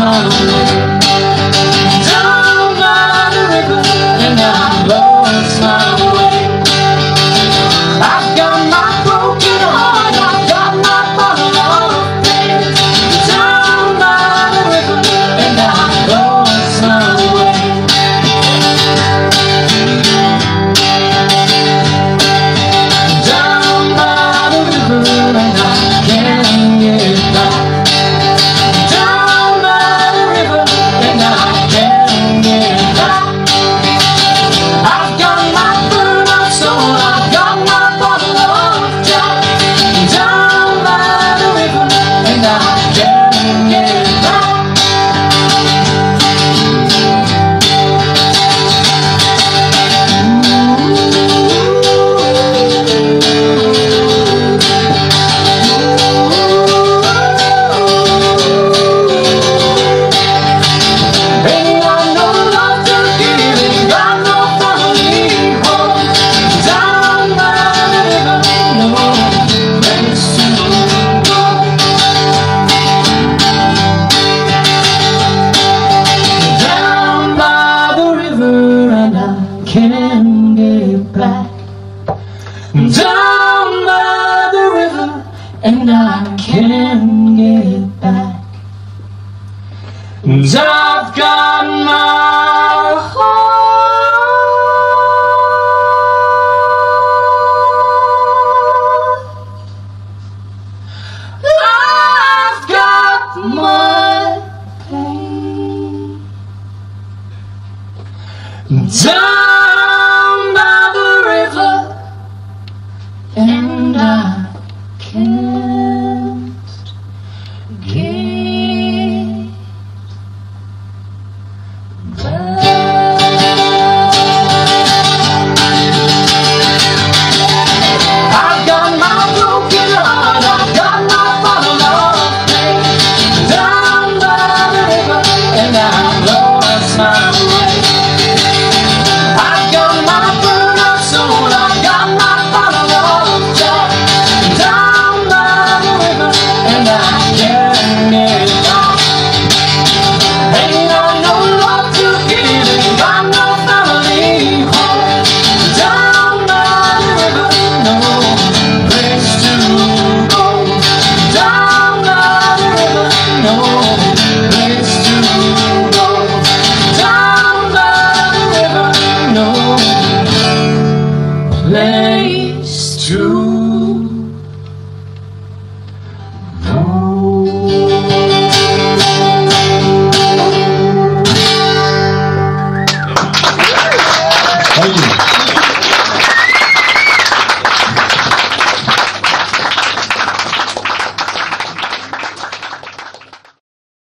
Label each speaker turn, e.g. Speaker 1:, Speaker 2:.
Speaker 1: my way down by the river, and I've lost my way. I've got my broken heart, I've got my bottle of pain down by the river, and I've lost my way. Down by the river, and I can't get back. Down by the river, and I can't get back. I've got my burned out soul, I've got my bottle of Jack down by the river, and I can't get back. Ain't got no love to give, ain't got no family home down by the river, no place to go. Down by the river, and I can't get back. Down by the river, and I can't get back. And I've got my heart, I've got my pain down by the river, and I can't get back. I've got my broken heart, I've got my bottle of pain down by the river, and I've lost my way. I've got my burned out soul, I've got my bottle of Jack down by the river, and I can't get back. Ain't got no love to give, ain't got no family home down by the river, no place to go. Down by the river, no place to go. Down by the river, no place